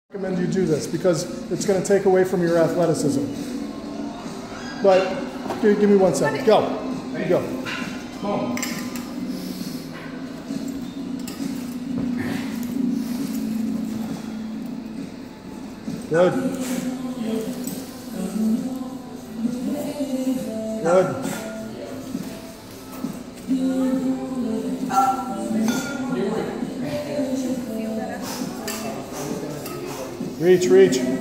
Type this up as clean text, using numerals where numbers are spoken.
recommend you do this because it's going to take away from your athleticism. But give me 1 second. Go. You go. Boom. Good. Good. Reach, reach.